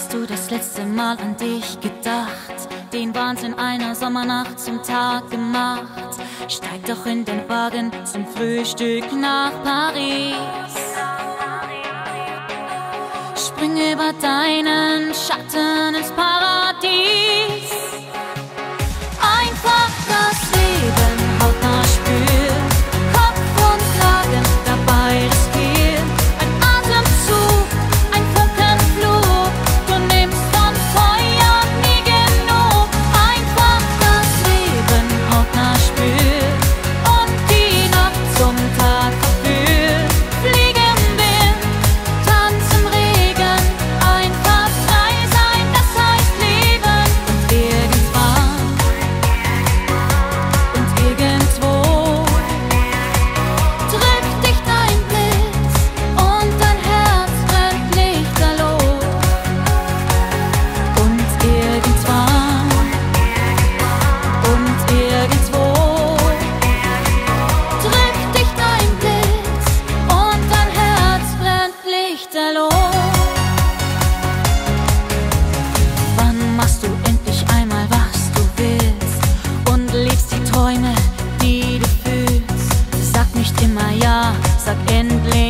hast du das letzte Mal an dich gedacht? Den Wahnsinn einer Sommernacht zum Tag gemacht. Steig doch in den Wagen zum Frühstück nach Paris. Spring über deinen Schatten ins Paradies. Einfach das Leben hautnah spüren, Kopf und Kragen dabei riskieren. Ein Atemzug, ein Funkenflug, du nimmst von Feuer nie genug. Einfach das Leben hautnah spüren und die Nacht zum Tag verführen. Fliegen Wind, Tanz im Regen, einfach frei sein, das heißt leben. Und irgendwo drückt dich dein Blitz und dein Herz brennt lichterloh. Und irgendwann und irgendwo drückt dich dein Blitz und dein Herz brennt lichterloh. Wann machst du endlich einmal, was du willst und lebst die Träume, die du fühlst? Sag nicht immer ja, sag endlich